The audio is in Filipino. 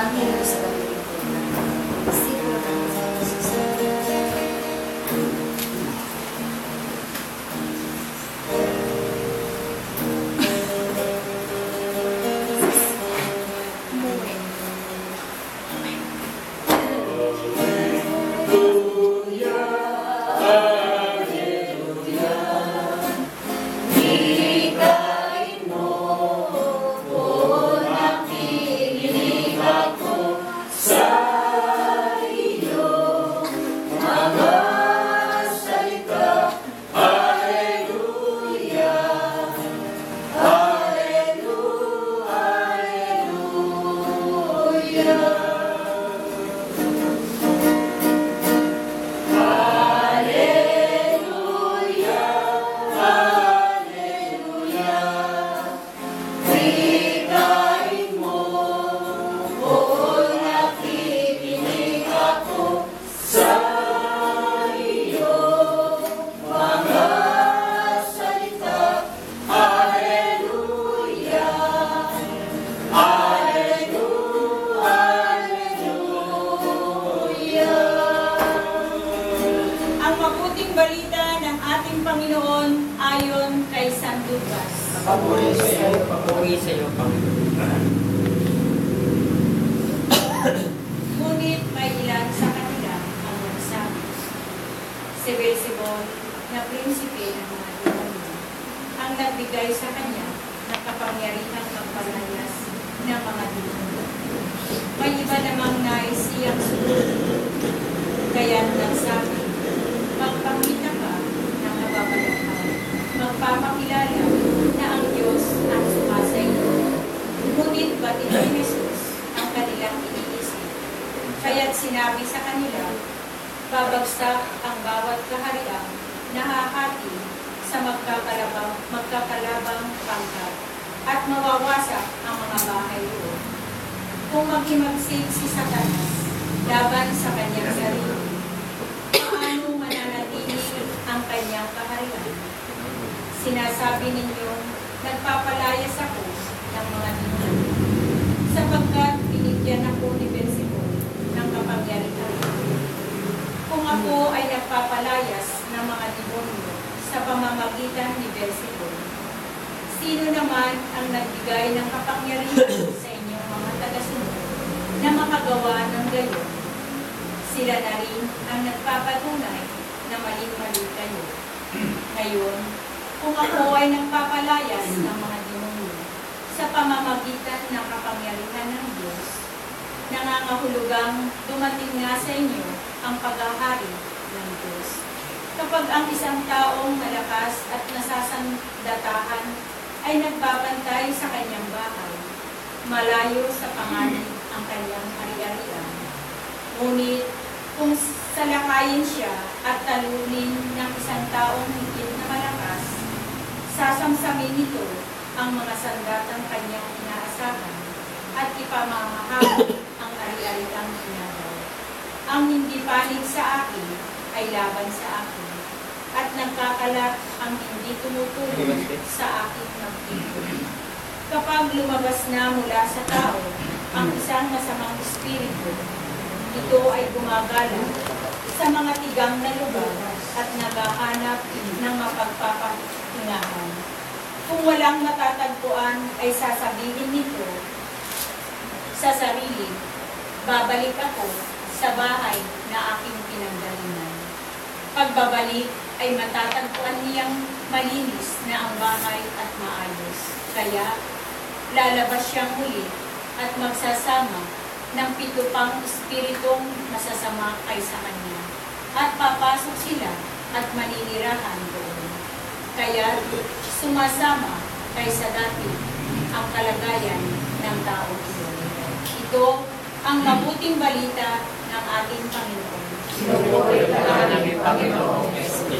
Angelo sa kapilipunan. Siguro ng Jesus. Panginoon ayon kay San Lucas. Papuri sa iyo, Panginoon. Ngunit may ilan sa kanila ang nagsabi, si Beelzebul na prinsipe ng mga demonyo ang nagbigay sa kanya ng kapangyarihang magpalayas ng mga demonyo. May iba namang nais siyang sumunod, kaya nagsabi, magpakita ka ng nababalahan, magpapakilala na ang Diyos ang sumasa iyo. Ngunit batid ni Jesus ang kanilang iniisip. Kaya't sinabi sa kanila, babagsak ang bawat kahariang nahahati sa magkakalabang pangkat at mawawasak ang mga bahay doon. Kung maghimagsik si Satanas laban sa kanyang sarili, paano mananatili ang kanyang kaharian? Sinasabi ninyong nagpapalayas ako ng mga demonyo, sapagkat binigyan ako ni Beelzebul ng kapangyarihan. Kung ako ay nagpapalayas ng mga demonyo sa pamamagitan ni Beelzebul, sino naman ang nagbigay ng kapangyarihan sa inyong mga tagasunod na makagawa ng gayon? Sila na rin ang nagpapatunay na maling-mali kayo. Ngayon, kung ako ay nagpapalayas ng mga demonyo sa pamamagitan ng kapangyarihan ng Diyos, nangangahulugang dumating nga sa inyo ang paghahari ng Diyos. Kapag ang isang taong malakas at nasasandatahan ay nagbabantay sa kanyang bahay, malayo sa panganib ang kanyang ari-arian. Ngunit kung salakayin siya at talunin ng isang taong higit na malakas, sasamsamin nito ang mga sandatang kanyang inaasahan at ipamamahagi ang ari-ariang ginagawa. Ang hindi panig sa akin ay laban sa akin, at nagkakalat ang hindi tumutulong sa aking magtipon. Kapag lumabas na mula sa tao ang isang masamang espiritu, ito ay gumagala sa mga tigang na lugar at naghahanap ng mapagpapahingahan. Kung walang matatagpuan ay sasabihin nito sa sarili, babalik ako sa bahay na aking pinanggalingan. Pagbabalik ay matatagpuan niyang malinis na ang bahay at maayos. Kaya lalabas siyang muli at magsasama ng 7 pang espiritong masasama kaysa kanya, at papasok sila at maninirahan doon. Kaya sumasama kaysa dati ang kalagayan ng tao iyon. Ito ang mabuting balita ng ating Panginoon. Sinubuhay ka namin, Panginoon.